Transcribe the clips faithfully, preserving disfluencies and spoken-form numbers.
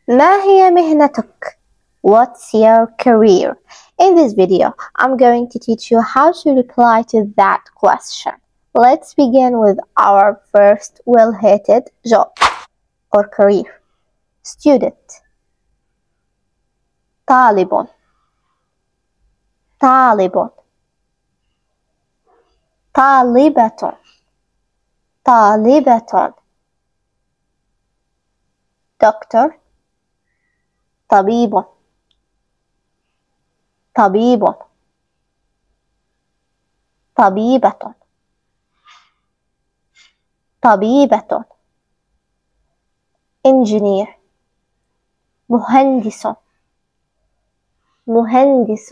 ما هي مهنتك? What's your career? In this video, I'm going to teach you how to reply to that question. Let's begin with our first well-hated job or career. Student. طالب. طالب. طالبة. طالبة. Doctor. طبيب. طبيب. طبيبة. طبيبة. Engineer. مهندس. مهندس.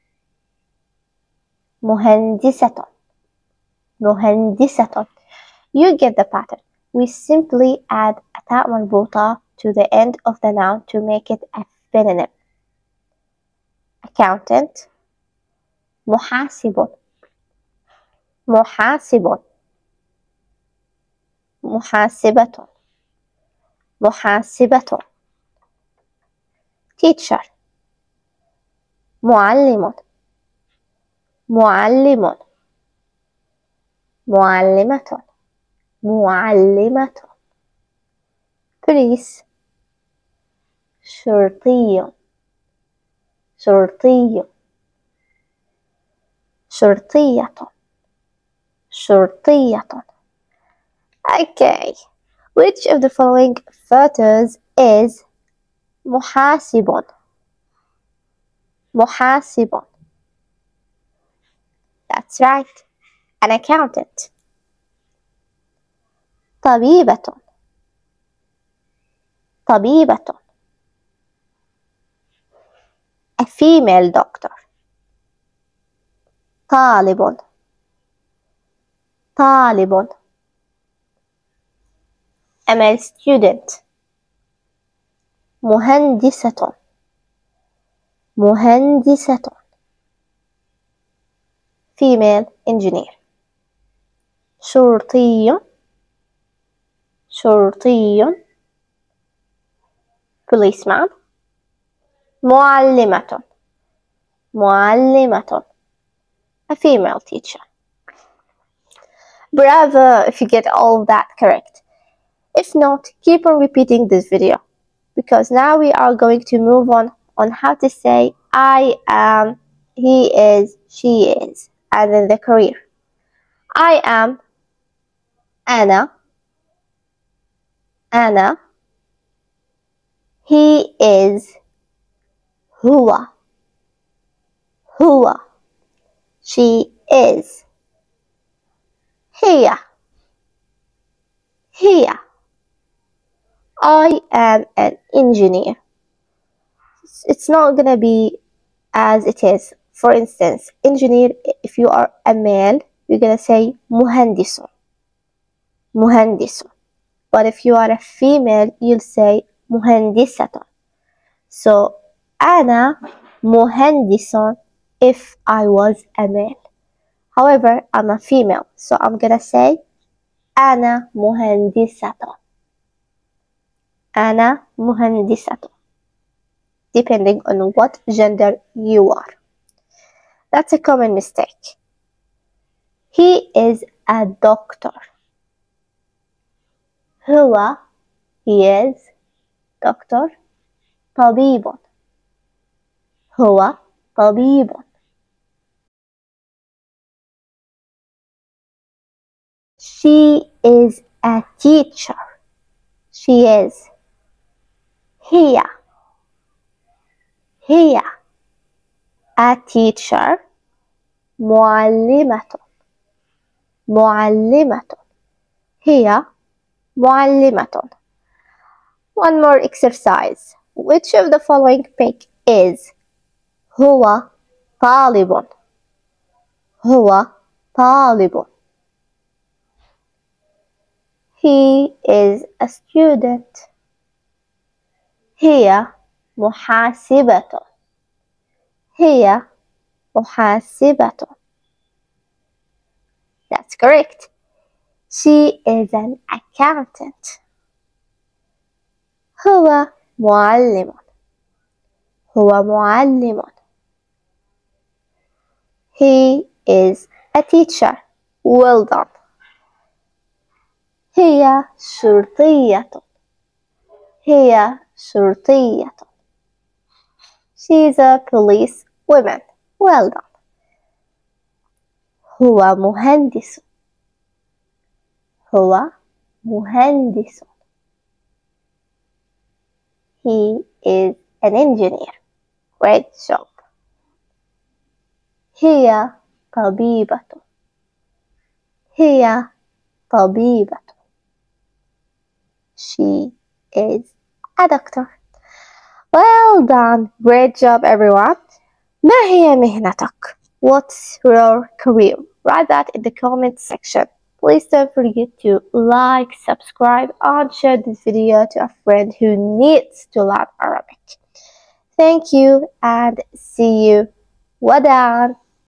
مهندسة. مهندسة. You get the pattern. We simply add a تاء مربوطة to the end of the noun to make it a synonym. Accountant. محاسب. محاسب. محاسبة. محاسبة. Teacher. معلم. معلم. معلمة. معلمة. Police. شرطي. شرطي. شرطية. شرطية. Okay. Which of the following photos is محاسب؟ محاسب. That's right. An accountant. طبيبة. طبيبة. A female doctor. طالب. طالب. A male student. مهندسة. مهندسة. Female engineer. شرطي. شرطي. Policeman. معلمة. معلمة. A female teacher. Bravo if you get all of that correct. If not, keep on repeating this video, because now we are going to move on on how to say I am, he is, she is, and then the career. I am أنا. أنا. He is هو. هو. She is هي. هي. I am an engineer. It's not gonna be as it is. For instance, engineer, if you are a male, you're gonna say مهندس. مهندس. But if you are a female, you'll say مهندسة. So أنا مهندس if I was a male. However, I'm a female, so I'm gonna say أنا مهندسة. أنا مهندسة. Depending on what gender you are. That's a common mistake. He is a doctor. هو. He is doctor. طبيب. هو طبيب. She is a teacher. She is هي. هي. A teacher. معلمة. معلمة. هي معلمة. One more exercise. Which of the following pick is هو طالب. هو طالب. He is a student. هي محاسبة. هي محاسبة. That's correct. She is an accountant. هو معلم. هو معلم. He is a teacher. Well done. هي شرطية. هي شرطية. She's a police woman. Well done. هو مهندس. هو مهندس. He is an engineer. Great job. هي طبيبة. هي طبيبة. She is a doctor. Well done. Great job, everyone. ما هي مهنتك? What's your career? Write that in the comment section. Please don't forget to like, subscribe, and share this video to a friend who needs to learn Arabic. Thank you and see you. Wadan.